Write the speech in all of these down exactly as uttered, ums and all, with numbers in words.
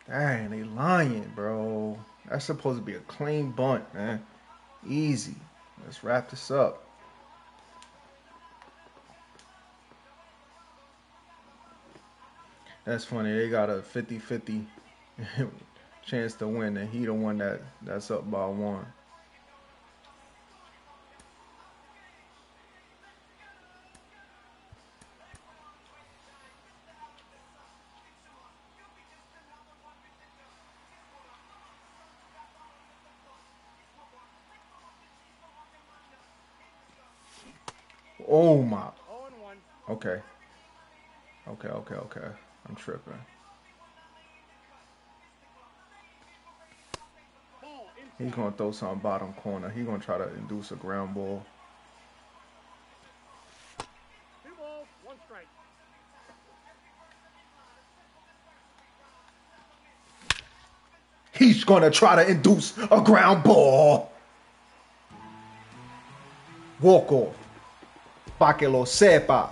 Dang, they lying, bro. That's supposed to be a clean bunt, man. Easy. Let's wrap this up. That's funny. They got a fifty-fifty chance to win, and he the one that that's up by one. Oh my. Okay. Okay. Okay. Okay. I'm tripping. He's gonna throw some bottom corner. He's gonna try to induce a ground ball. He's gonna try to induce a ground ball. Walk off. Pa que lo sepa.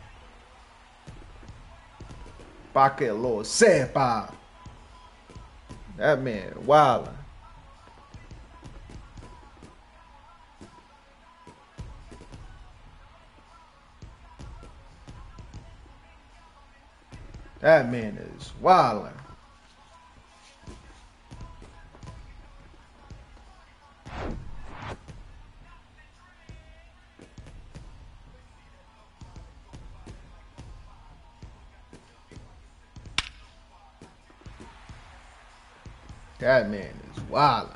Pa que lo sepa. That man wildin'. That man is wildin'. That man is wildin'.